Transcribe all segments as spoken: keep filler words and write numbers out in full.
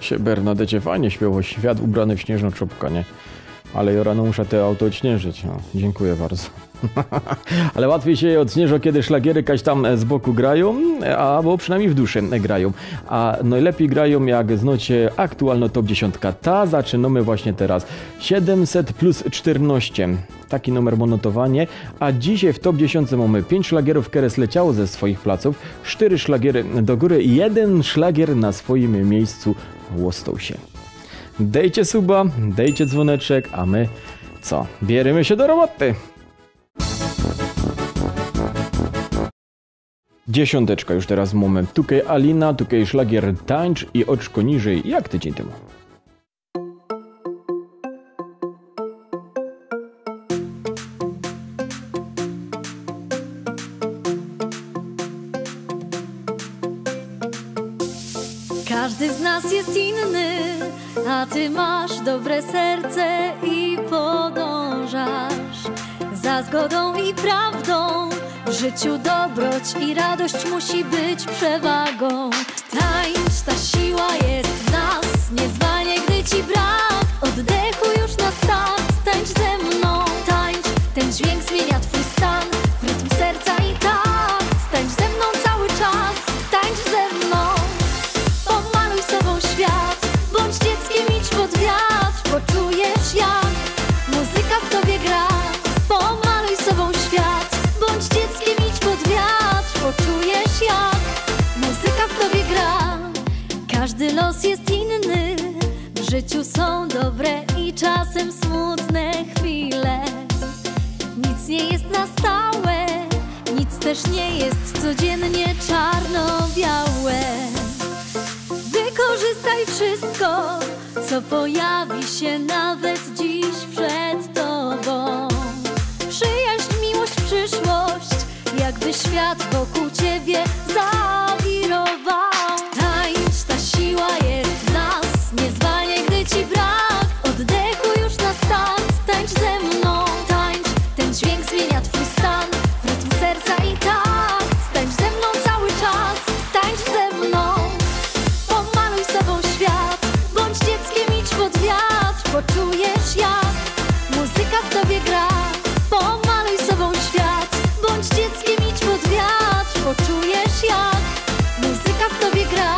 Się Bernadecie fajnie śpiewał, świat ubrany w śnieżną czopkę, nie? Ale ja rano muszę te auto odśnieżyć, no. Dziękuję bardzo. Ale łatwiej się je odśnieżo, kiedy szlagiery kaś tam z boku grają, albo przynajmniej w duszy grają. A najlepiej grają, jak znacie aktualno top dziesięć. Ta zaczynamy właśnie teraz. siedemset plus czternaście. Taki numer monotowanie. A dzisiaj w top dziesięć mamy pięć szlagierów, które zleciało ze swoich placów, cztery szlagiery do góry i jeden szlagier na swoim miejscu łostał się. Dejcie suba, dejcie dzwoneczek, a my co? Bierzemy się do roboty. Dziesiąteczka już teraz moment. Tukaj Alina, tukaj szlagier Tańcz i oczko niżej, jak tydzień temu. Każdy z nas jest inny, a ty masz dobre serce i podążasz za zgodą i prawdą. W życiu dobroć i radość musi być przewagą. Tańcz, ta siła jest w nas, niezwanie gdy ci brak oddechu już na start. Tańcz ze mną, tańcz, ten dźwięk zmienia twój stan w rytm serca i takt. Tańcz ze mną cały czas, tańcz ze mną. Pomaluj sobą świat, bądź dzieckiem, idź pod wiatr. Poczujesz jak muzyka w tobie gra. Pomaluj sobą świat, bądź dzieckiem, idź pod wiatr. Poczujesz jak muzyka w tobie gra. Każdy los jest inny, w życiu są dobre i czasem smutne chwile. Nic nie jest na stałe, nic też nie jest codziennie czarno-białe. Wykorzystaj wszystko, co pojawi się nawet dziś przed tobą. Przyjaźń, miłość, przyszłość, jakby świat wokół ciebie zawirował. Tańcz, ta siła jest w nas, niezwanie gdy ci brak oddechu już na start. Tańcz ze mną, tańcz, ten dźwięk zmienia twój stan w rytm serca i takt. Tańcz ze mną cały czas, tańcz ze mną. Pomaluj sobą świat, bądź dzieckiem, idź pod wiatr. Poczujesz jak muzyka w tobie gra. Pomaluj sobą świat, bądź dzieckiem, idź pod wiatr. Poczujesz jak muzyka w tobie gra.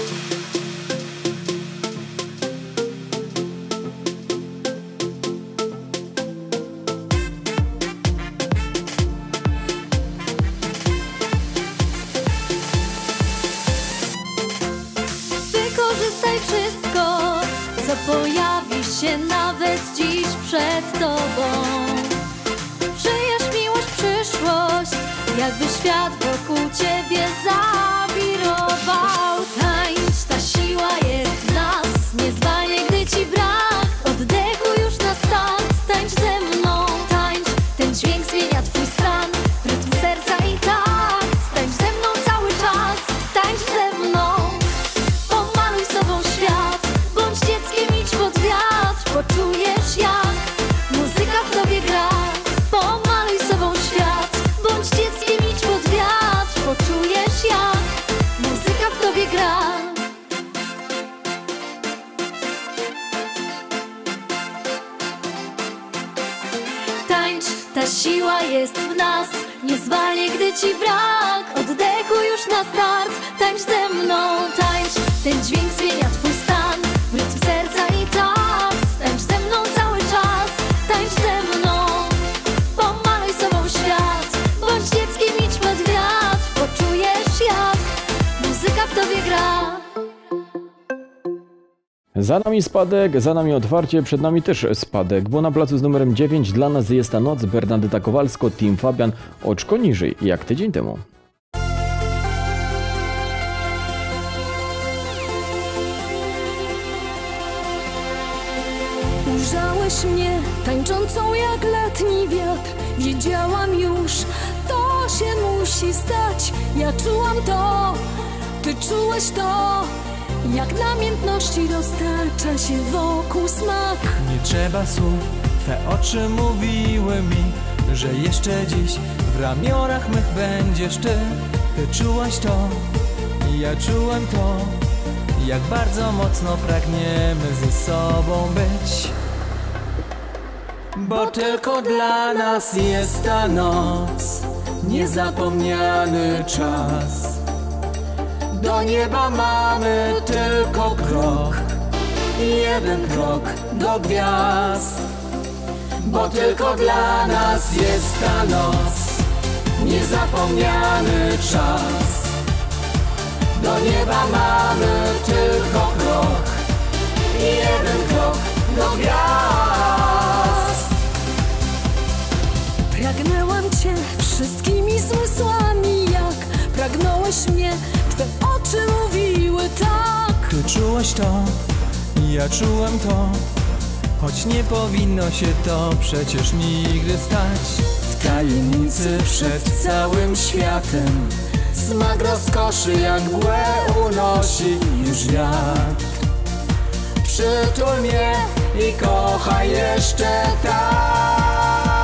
Wykorzystaj wszystko, co pojawi się nawet dziś przed tobą. Przyjaźń, miłość, przyszłość, jakby świat wokół ciebie zawirował. Tańcz, ta siła jest w nas, niezwanie gdy ci brak oddechu już na start. Tańcz ze mną, tańcz, ten dźwięk zmienia twój stan w rytm serca i takt. Tańcz ze mną cały czas, tańcz ze mną. Pomaluj sobą świat, bądź dzieckiem, idź pod wiatr. Poczujesz jak muzyka w tobie gra. Pomaluj sobą świat, bądź dzieckiem, idź pod wiatr. Poczujesz jak muzyka w tobie gra. Tańcz, ta siła jest w nas, niezwanie gdy ci brak oddechu już na start. Tańcz ze mną, tańcz, ten dźwięk zmienia twój stan w rytm serca i takt. Tańcz ze mną cały czas, tańcz ze mną. Pomaluj sobą świat, bądź dzieckiem, idź pod wiatr. Poczujesz jak muzyka w tobie gra. Za nami spadek, za nami otwarcie, przed nami też spadek, bo na placu z numerem dziewięć dla nas jest ta noc. Bernadeta Kowalsko, Team Fabian, oczko niżej, jak tydzień temu. Ujrzałeś mnie tańczącą jak letni wiatr. Wiedziałam już, to się musi stać. Ja czułam to, ty czułeś to. Jak namiętności dostarcza się wokół smak. Nie trzeba słów, twe oczy mówiły mi, że jeszcze dziś w ramionach mych będziesz ty. Ty czułaś to, ja czułem to. jak bardzo mocno pragniemy ze sobą być. Bo tylko dla nas jest ta noc, niezapomniany czas. Do nieba mamy tylko krok, jeden krok do gwiazd. Bo tylko dla nas jest ta noc, niezapomniany czas. Do nieba mamy tylko krok, jeden krok do gwiazd. Pragnęłam Cię wszystkimi zmysłami, jak pragnąłeś mnie, Twe oczy mówiły tak. Ty czułaś to, ja czułem to, choć nie powinno się to przecież nigdy stać. W tajemnicy przed całym światem smak rozkoszy jak mgłę unosi już wiatr. Przytul mnie i kochaj jeszcze tak.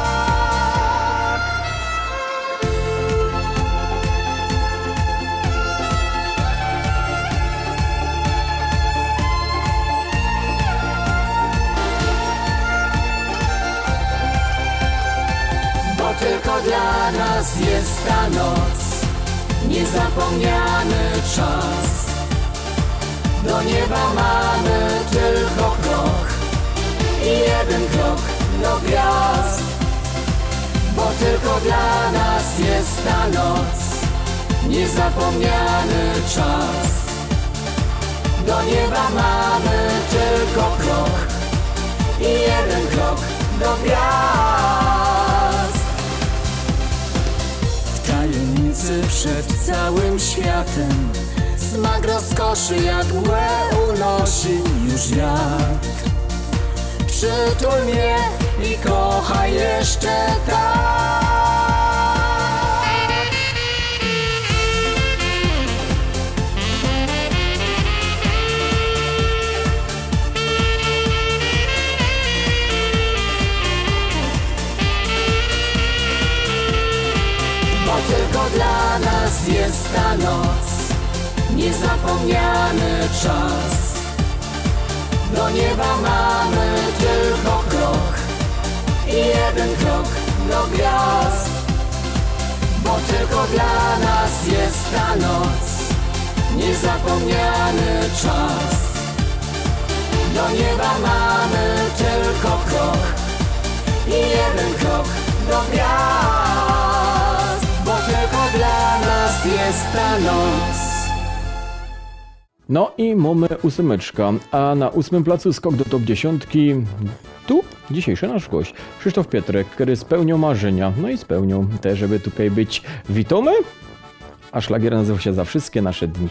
Bo tylko dla nas jest ta noc, niezapomniany czas. Do nieba mamy tylko krok i jeden krok do gwiazd. Bo tylko dla nas jest ta noc, niezapomniany czas. Do nieba mamy tylko krok i jeden krok do gwiazd. W tajemnicy przed całym światem smak rozkoszy jak mgłę unosi już wiatr. Przytul mnie i kochaj jeszcze tak. Bo tylko dla nas jest ta noc, niezapomniany czas. Do nieba mamy tylko krok i jeden krok do gwiazd. Bo tylko dla nas jest ta noc, niezapomniany czas. Do nieba mamy tylko krok i jeden krok do gwiazd. Bo tylko dla nas jest ta noc. No i mamy ósemeczka, a na ósmym placu skok do top dziesiątki. Tu dzisiejszy nasz gość, Krzysztof Pietrek, który spełniał marzenia. No i spełniał te, żeby tutaj być. Witamy, a szlagier nazywa się Za wszystkie nasze dni.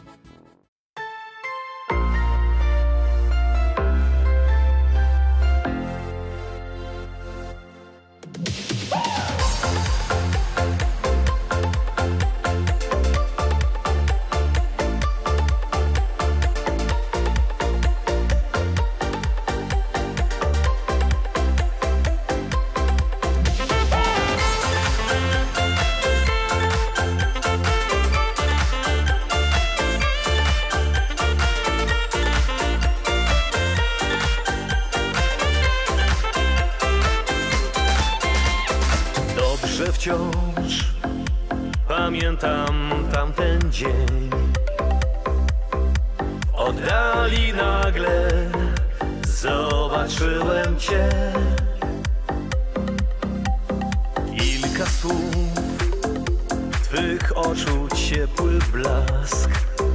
Wciąż pamiętam tamten dzień. W oddali nagle zobaczyłem Cię. Kilka słów, Twych oczu ciepły blask.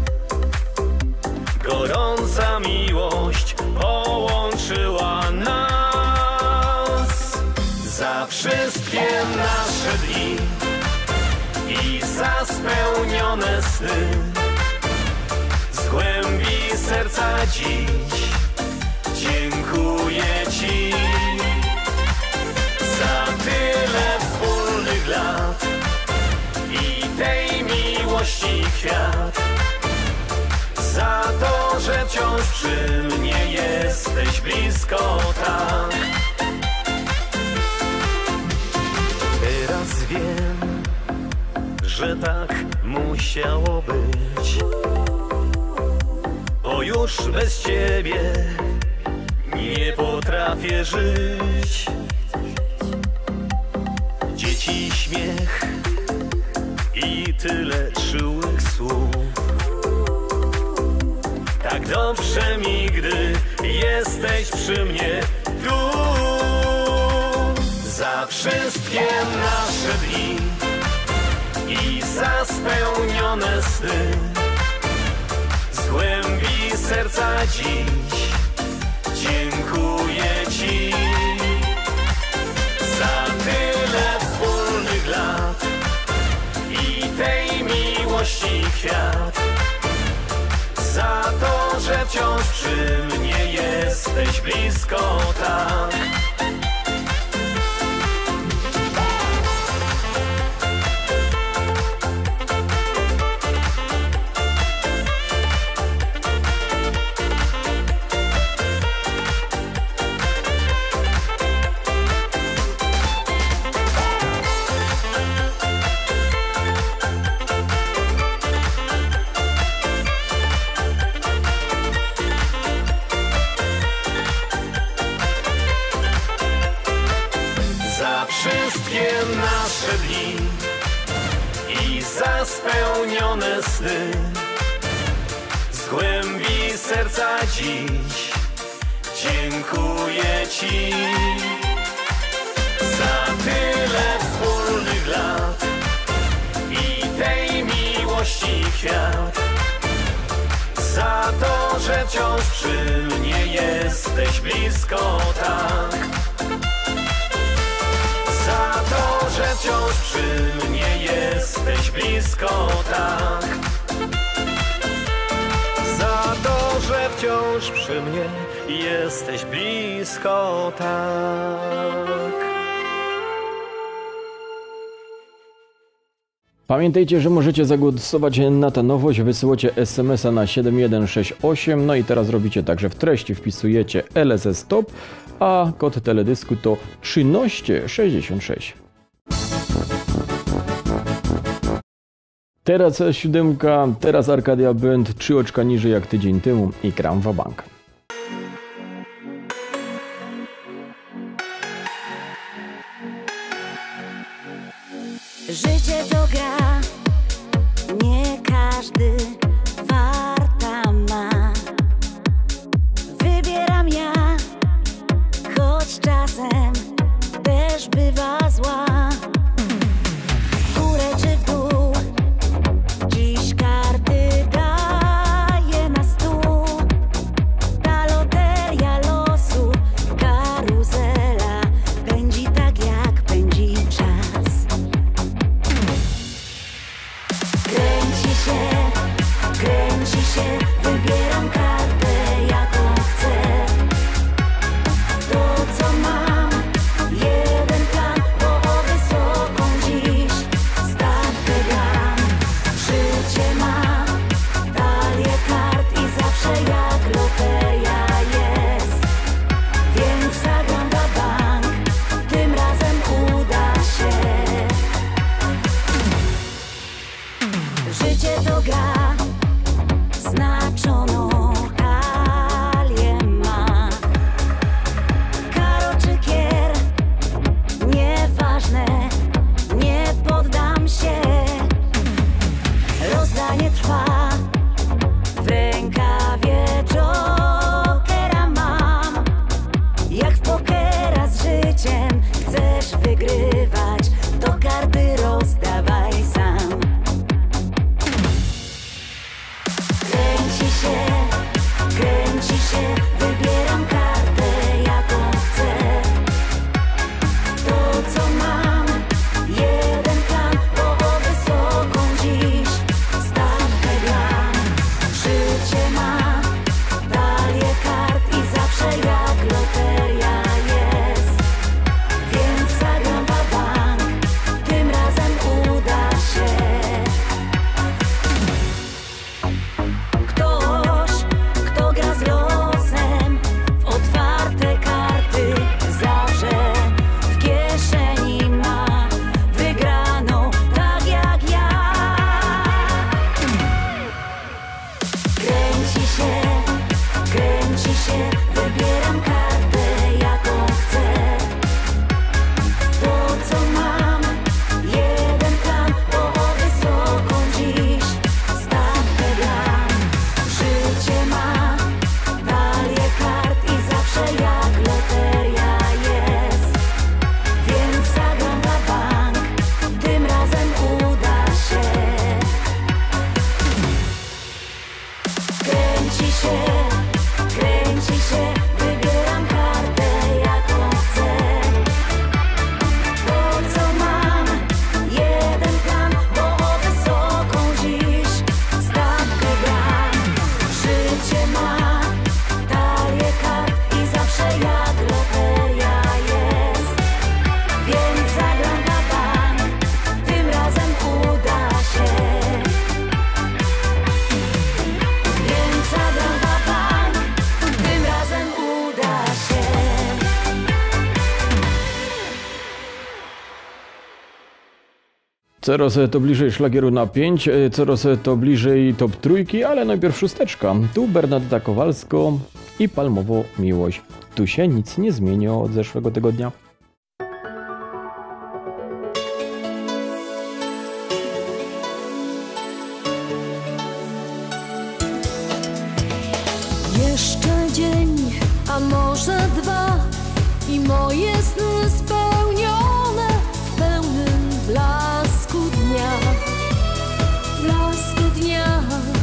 Gorąca miłość połączyła nas. Za wszystkie nasze dni i za spełnione sny. Z głębi serca dziś dziękuję Ci. Za tyle wspólnych lat i tej miłości kwiat. Za to, że wciąż przy mnie jesteś blisko tak. Teraz wiem, że tak musiało być. już bez ciebie nie potrafię żyć. Dzieci śmiech i tyle czułych słów. Tak dobrze mi, gdy jesteś przy mnie tu. Za wszystkie nasze dni i za spełnione sny, z głębi serca dziś dziękuję Ci. Za tyle wspólnych lat i tej miłości kwiat. Za to, że wciąż przy mnie jesteś blisko tak. Wszystkie nasze dni i za spełnione sny, z głębi serca dziś dziękuję Ci. Za tyle wspólnych lat i tej miłości kwiat. Za to, że wciąż przy mnie jesteś blisko tak. Za to, że wciąż przy mnie jesteś blisko tak. Za to, że wciąż przy mnie jesteś blisko tak. Pamiętajcie, że możecie zagłosować na tę nowość, wysyłacie es em es a na siedem jeden sześć osiem, no i teraz robicie tak, że w treści wpisujecie el es es top, a kod teledysku to trzynaście sześćdziesiąt sześć. Teraz siódemka, teraz Arcadia Band, trzy oczka niżej jak tydzień temu i gram wa bank. Życie to gra, nie każdy farta ma. Wybieram ja, choć czasem też bywa zła. W górę czy w dół, dziś karty daje na stół. Ta loteria losu, karuzela pędzi tak jak pędzi czas. Kręci się, kręci się, wybieram kartę jaką chcę. To co mam, jeden plan, bo o wysoką dziś stawkę gram. Życie ma talię kart i zawsze jak loteria jest. Więc zagram wa bank, tym razem uda się. Życie to gra, znaczoną talię ma. Karo czy kier, nieważne, nie poddam się. Rozdanie trwa, w rękawie jokera mam. Jak w pokera z życiem chcesz wygrywać, to karty rozdawaj sam. Kręci się, kręci się, wybieram kartę jaką chcę. To co mam, jeden plan, bo o wysoką dziś stawkę gram. Życie ma talię kart i zawsze jak loteria jest. Więc zagram wa bank, tym razem uda się. Ktoś, kto gra z losem, w otwarte karty zawsze w kieszeni ma wygraną tak jak ja. Kręci się, Coraz to bliżej szlagieru na pięć, coraz to bliżej top trójki, ale najpierw szósteczka. Tu Bernadetta Kowalsko i Palmowo Miłość. Tu się nic nie zmieni od zeszłego tygodnia. Jeszcze dzień, a może dwa i moje sny spełnione w pełnym blasku dnia, blasku dnia.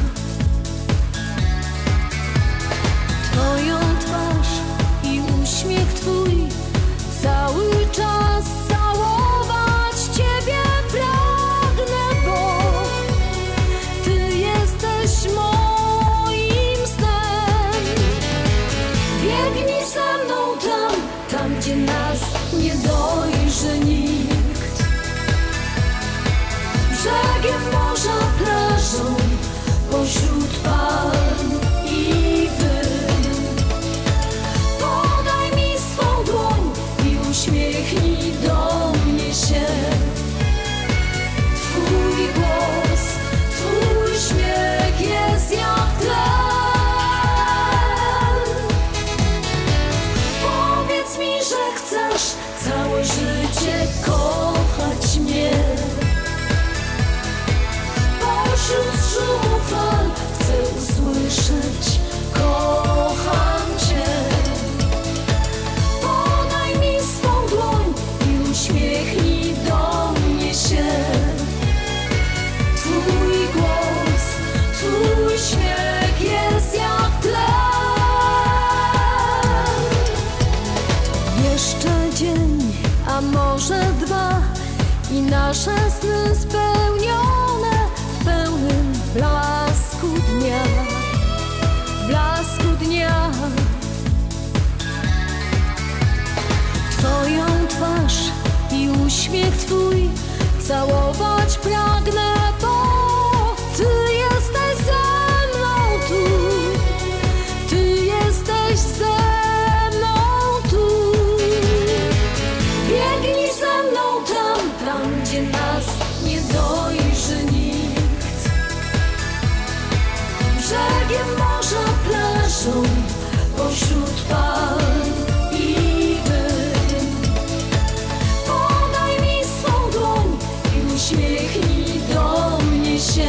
Twoją twarz i uśmiech twój, cały czas całować ciebie pragnę, bo ty jesteś moim snem. Biegnij ze mną tam, tam gdzie nas nie dojrzy nikt. Brzegiem morza, plażą, pośród palm i wyn. Podaj mi swą dłoń i uśmiechnij do mnie się. Twój głos, twój śmiech jest jak tlen. Powiedz mi, że chcesz całe życie kochać mnie. Pośród szumu fal chcę usłyszeć: kocham cię. Podaj mi swą dłoń i uśmiechnij do mnie się. Twój głos, twój śmiech jest jak tlen. Jeszcze dzień, a może dwa i nasze sny spełnione w pełnym blasku dnia, blasku dnia. Twoją twarz i uśmiech twój całować pragnę, bo ty jesteś ze mną tu, ty jesteś ze mną tu. Biegnij ze mną tam, tam gdzie nas nie dojrzy nikt. Brzegiem morza, plażą, pośród palm i wyn. Podaj mi swą dłoń i uśmiechnij do mnie się.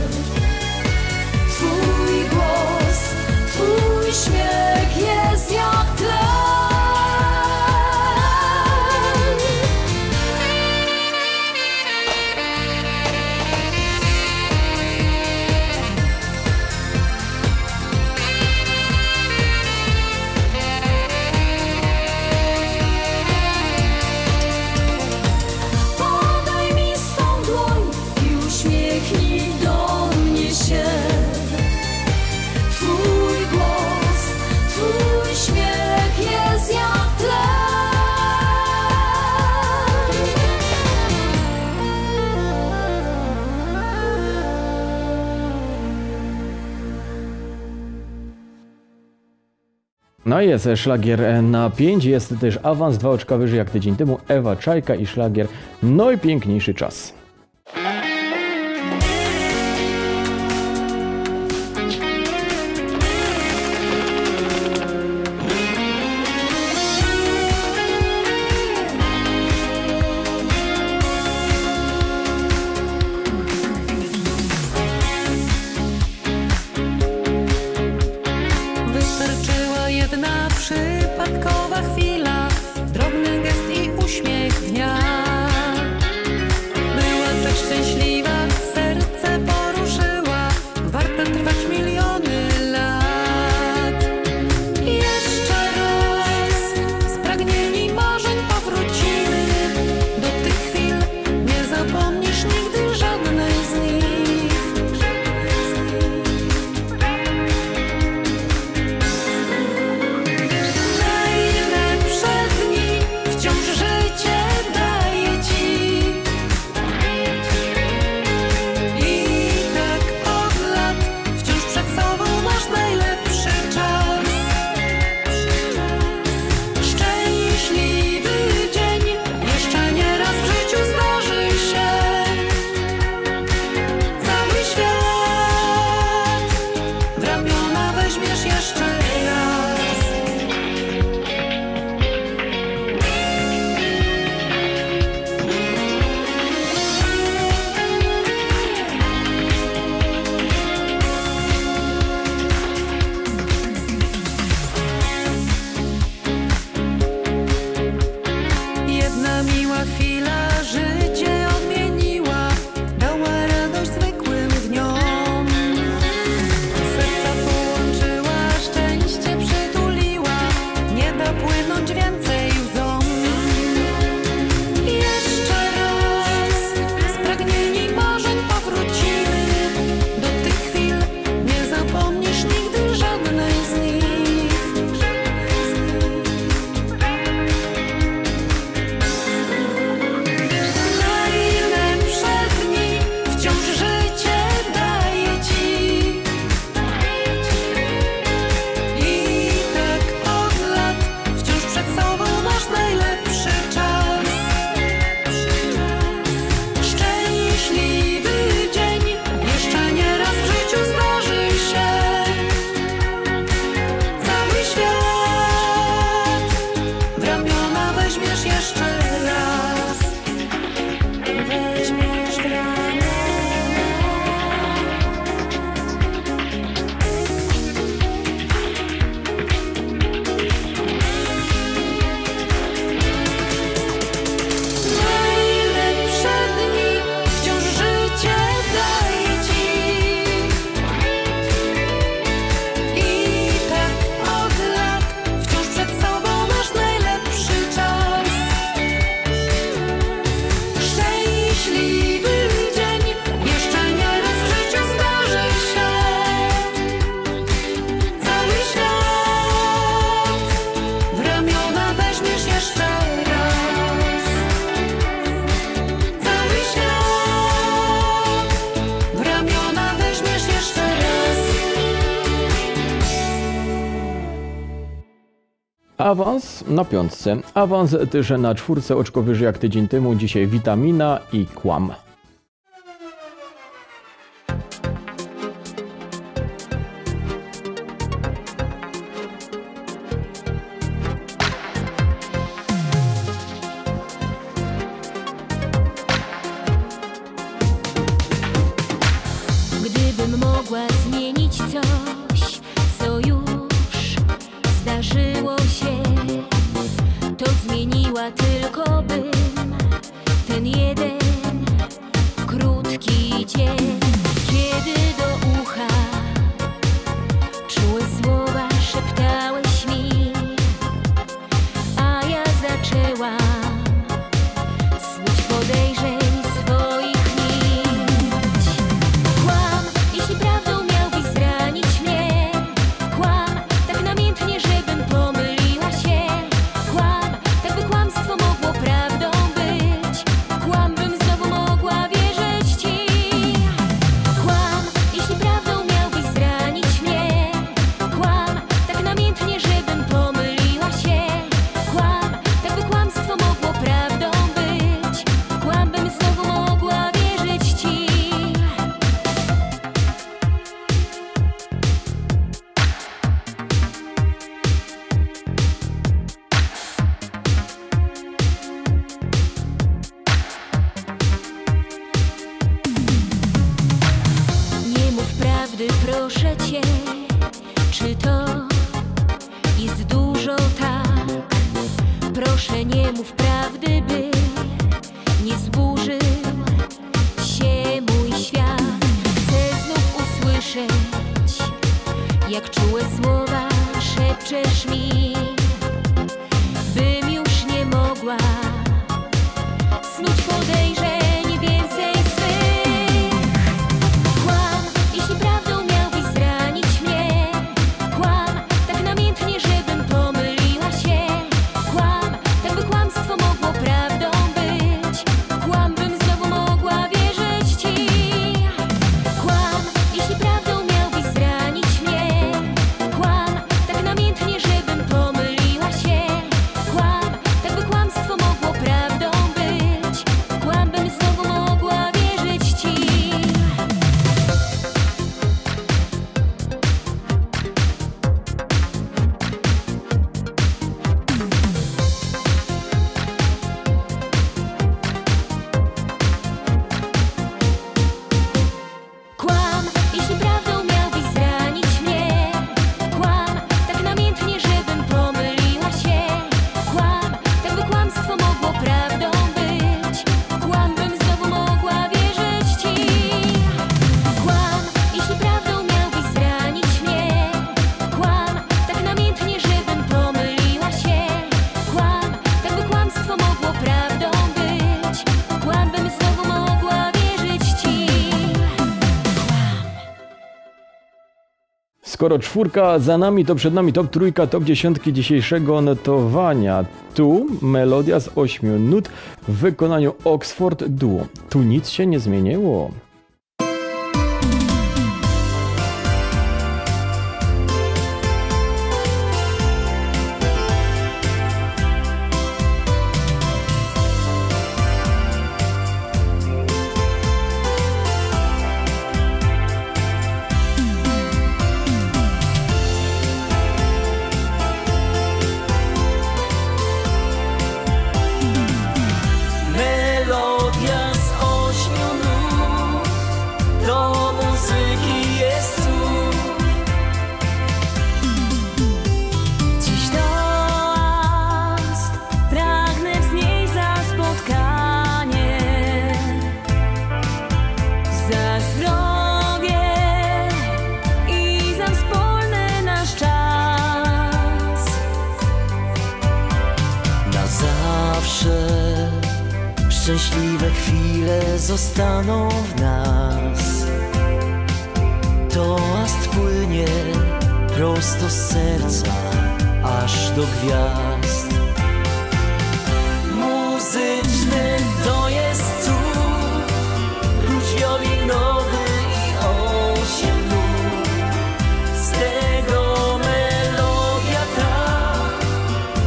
Twój głos, twój śmiech jest jak tlen. Podaj mi swą dłoń i uśmiechnij do mnie się. Twój głos, twój śmiech jest jak tlen. No i jest szlagier na pięć, jest też awans, dwa oczka wyżej jak tydzień temu, Ewa Czajka i szlagier Najpiękniejszy czas. Wystarczyła jedna przypadkowa chwila, drobny gest i uśmiech dnia. By Awans na piątce, awans też na czwórce, oczko wyżej jak tydzień temu. Dzisiaj Witamina i Kłam. Gdybym mogła zmienić coś, co już zdarzyło się, to zmieniła tylko bym ten jeden krótki dzień, kiedy do ucha czułe słowa szeptałeś mi, a ja zaczęłam snuć podejrzeń swoich nić. Kłam, jeśli prawdą miałbyś zranić mnie. Kłam, tak namiętnie, żebym pomyliła się. Kłam, tak by kłamstwo mogło prawdą być. Kłam, bym znowu mogła wierzyć ci. Kłam, jeśli prawdą miałbyś zranić mnie. Kłam, tak namiętnie, żebym pomyliła się. Kłam, tak by kłamstwo mogło prawdą być. Kłam, bym znowu mogła wierzyć ci. Nie mów prawdy, proszę cię. Czy to jest dużo tak? Proszę, nie mów prawdy, by nie zburzył się mój świat. Chcę znów usłyszeć, jak czułe słowa szepczesz mi, bym już nie mogła snuć podejrzeń więcej swych. Kłam, jeśli prawdą miałbyś zranić mnie. Kłam, tak namiętnie, żebym pomyliła się. Kłam, tak by kłamstwo mogło prawdą być. Kłam, bym znowu mogła wierzyć ci. Kłam, jeśli prawdą miałbyś zranić mnie. Kłam, tak namiętnie, żebym pomyliła się. Kłam, tak by kłamstwo mogło prawdą być. Kłam, bym znowu mogła wierzyć ci. Kłam, jeśli prawdą miałbyś zranić mnie. Kłam, tak namiętnie, żebym pomyliła się. Kłam, tak by kłamstwo mogło prawdą być. Kłam, bym znowu mogła wierzyć ci. Kłam, jeśli prawdą miałbyś zranić mnie. Kłam, tak namiętnie, żebym pomyliła się. Kłam, tak by kłamstwo mogło prawdą być. Kłam, bym znowu mogła wierzyć ci. Skoro czwórka za nami, to przed nami top trójka, top dziesiątki dzisiejszego notowania. Tu melodia z ośmiu nut w wykonaniu Oxford Duo. Tu nic się nie zmieniło. Melodia z ośmiu nut, do muzyki jest cud. Dziś toast, pragnę wznieść za spotkanie, za zdrowie i za wspólny nasz czas. Na zawsze szczęśliwe chwile zostaną w nas. Toast płynie prosto z serca aż do gwiazd. Muzyczny to jest cud, klucz wiolinowy i osiem nut. Z tego melodia ta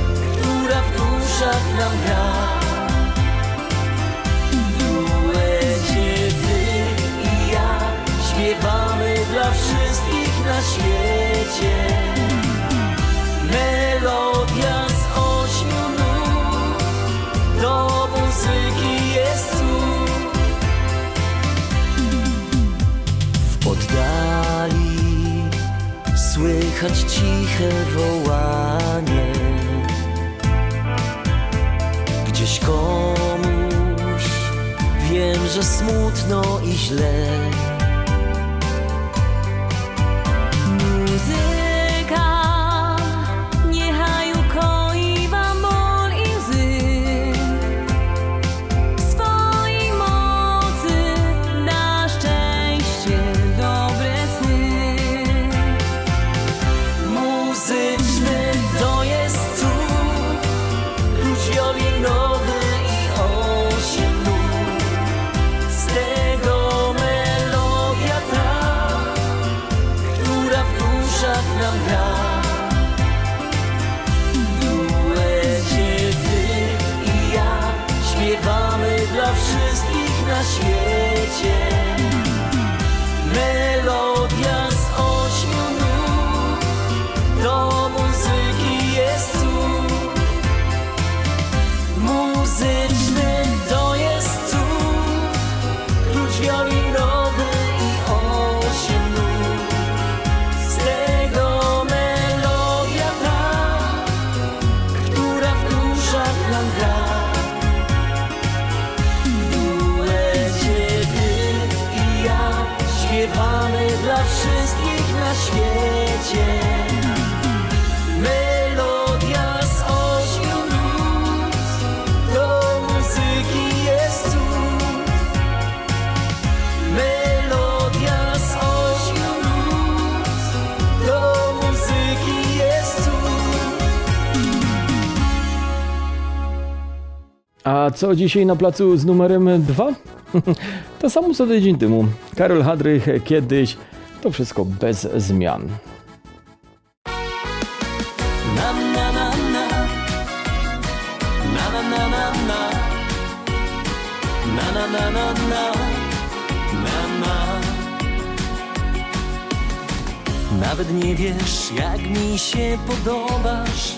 słychać ciche wołanie. Gdzieś komuś wiem, że smutno i źle. Na świecie melodia z ośmiu nut, do muzyki jest cud. Muzyczny to jest cud, klucz wiolinowy i osiem nut. Z tego melodia ta, która w duszach nam gra. Śpiewamy dla wszystkich na świecie. Melodia z ośmiu nut, do muzyki jest cud. Melodia z ośmiu nut, do muzyki jest cud. A co dzisiaj na placu z numerem dwa? To samo co tydzień temu. Karol Hadrych, kiedyś. To wszystko bez zmian. Na na na na na na na na na na na na na na. Nawet nie wiesz, jak mi się podobasz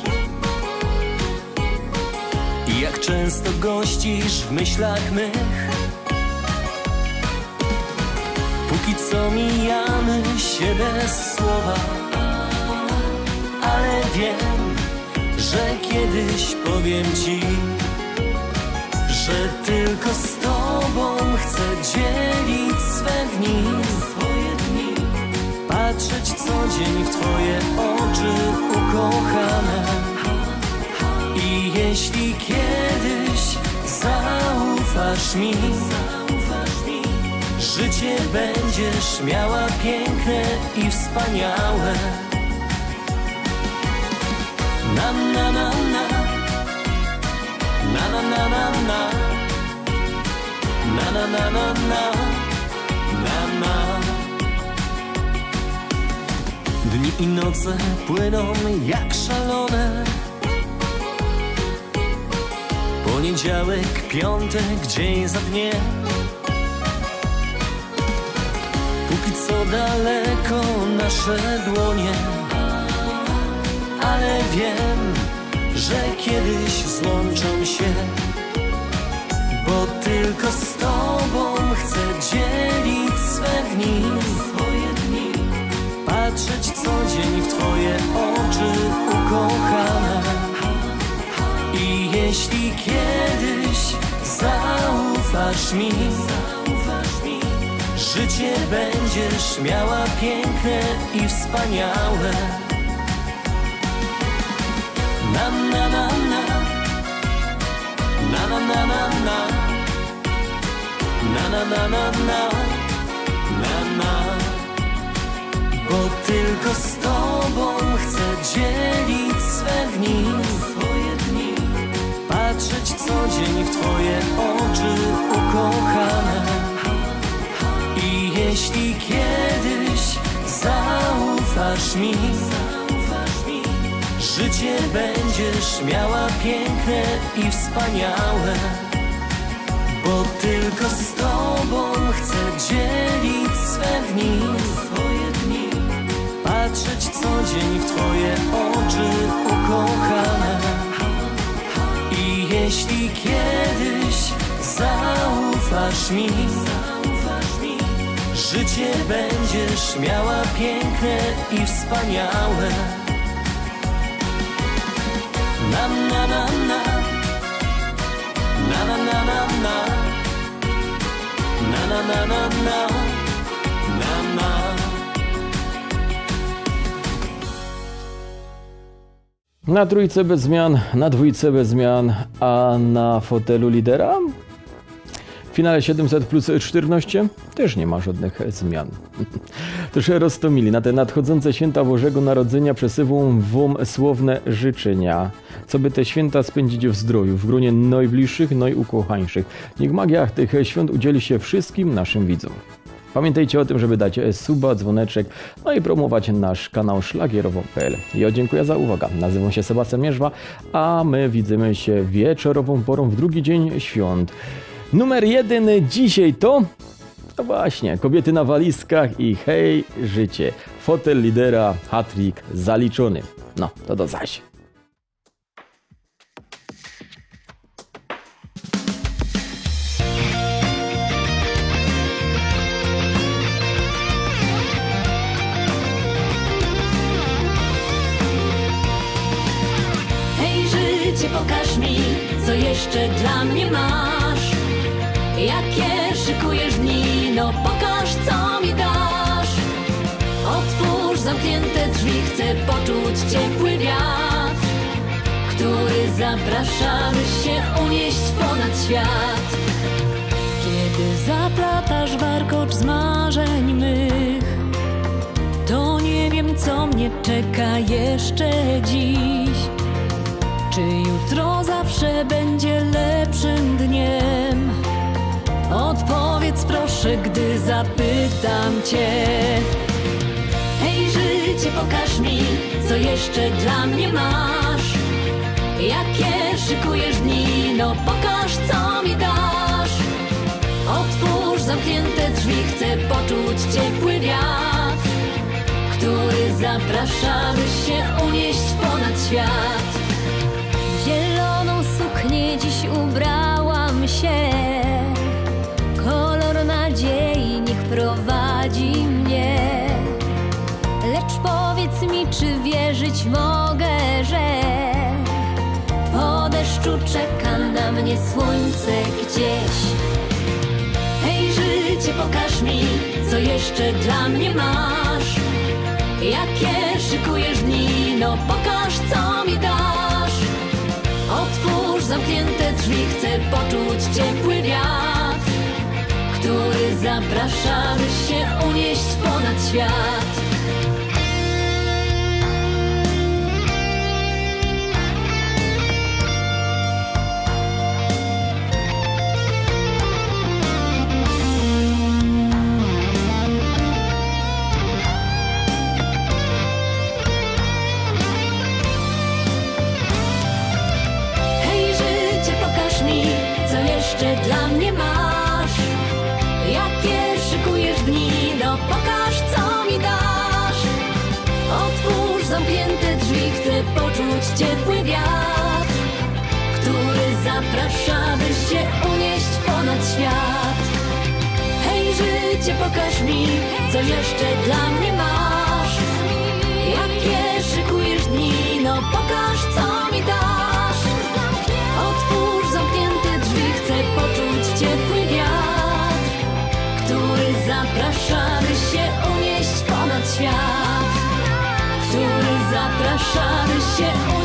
i jak często gościsz w myślach mych. Póki co mijamy się bez słowa, ale wiem, że kiedyś powiem ci, że tylko z tobą chcę dzielić swe dni, swoje dni, patrzeć co dzień w twoje oczy ukochane. I jeśli kiedyś zaufasz mi, życie będziesz miała piękne i wspaniałe. Na na na na na na na na na na na na na na na. Dni i noce płyną jak szalone. Poniedziałek, piątek, dzień za dniem. Póki co daleko nasze dłonie, ale wiem, że kiedyś złączą się, bo tylko z tobą chcę dzielić swe dni, swoje dni, patrzeć co dzień w twoje oczy ukochane. I jeśli kiedyś zaufasz mi, życie będziesz miała piękne i wspaniałe. Na na na na na na na na na na na na na na na. Bo tylko z tobą chcę dzielić swe dni, swoje dni, patrzeć co dzień w twoje oczy ukochane. I jeśli kiedyś zaufasz mi, życie będziesz miała piękne i wspaniałe. Bo tylko z tobą chcę dzielić swe dni, swoje dni, patrzeć co dzień w twoje oczy ukochane. I jeśli kiedyś zaufasz mi, Życie będziesz miała piękne i wspaniałe. Na na na na, na na na na na, na na na na na, na na. Na trójce bez zmian, na dwójce bez zmian, a na fotelu lidera? W finale siedemset plus czternaście też nie ma żadnych zmian. Toż roztomili na te nadchodzące święta Bożego Narodzenia przesyłam wam słowne życzenia, co by te święta spędzić w zdrowiu, w gronie najbliższych, najukochańszych. Niech magia tych świąt udzieli się wszystkim naszym widzom. Pamiętajcie o tym, żeby dać suba, dzwoneczek, no i promować nasz kanał szlagierowo kropka p l. Ja dziękuję za uwagę. Nazywam się Sebastian Mierzwa, a my widzimy się wieczorową porą w drugi dzień świąt. Numer jeden dzisiaj to... No właśnie, kobiety na walizkach i hej, życie. Fotel lidera, hat-trick zaliczony. No, to do zaś. Hej życie, pokaż mi, co jeszcze dla mnie masz. Jakie szykujesz dni, no pokaż, co mi dasz. Otwórz zamknięte drzwi, chcę poczuć ciepły wiatr, który zaprasza, by się unieść ponad świat. Kiedy zaplatasz warkocz z marzeń mych, to nie wiem, co mnie czeka jeszcze dziś. Czy jutro zawsze będzie lepszym dniem? Odpowiedz proszę, gdy zapytam cię. Hej życie, pokaż mi, co jeszcze dla mnie masz. Jakie szykujesz dni, no pokaż, co mi dasz. Otwórz zamknięte drzwi, chcę poczuć ciepły wiatr, który zaprasza, by się unieść ponad świat. W zieloną suknię dziś ubrałam się, kolor nadziei niech prowadzi mnie. Lecz powiedz mi, czy wierzyć mogę, że po deszczu czeka na mnie słońce gdzieś. Hej życie, pokaż mi, co jeszcze dla mnie masz. Jakie szykujesz dni, no pokaż, co mi dasz. Otwórz zamknięte drzwi, chcę poczuć ciepły wiatr, który zaprasza, by się unieść ponad świat. Hej życie, pokaż mi, co jeszcze dla mnie masz. Jakie szykujesz dni, no pokaż, co mi dasz. Otwórz zamknięte drzwi, chcę poczuć ciepły wiatr, który zaprasza, by się unieść ponad świat. Hej życie, pokaż mi, co jeszcze dla mnie masz. Jakie szykujesz dni, no pokaż, co mi dasz. Otwórz zamknięte drzwi, chcę poczuć ciepły wiatr, który zaprasza, by się unieść ponad świat, który zaprasza, by się unieść